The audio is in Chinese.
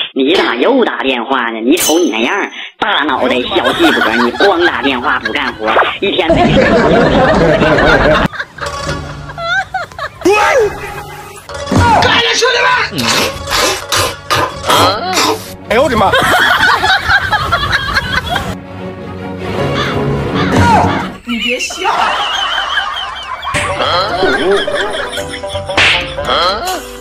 你咋又打电话呢？你瞅你那样，大脑袋小细脖，你光打电话不干活，一天没事。 干了，兄弟们！ 哎呦我的妈！ 你别笑。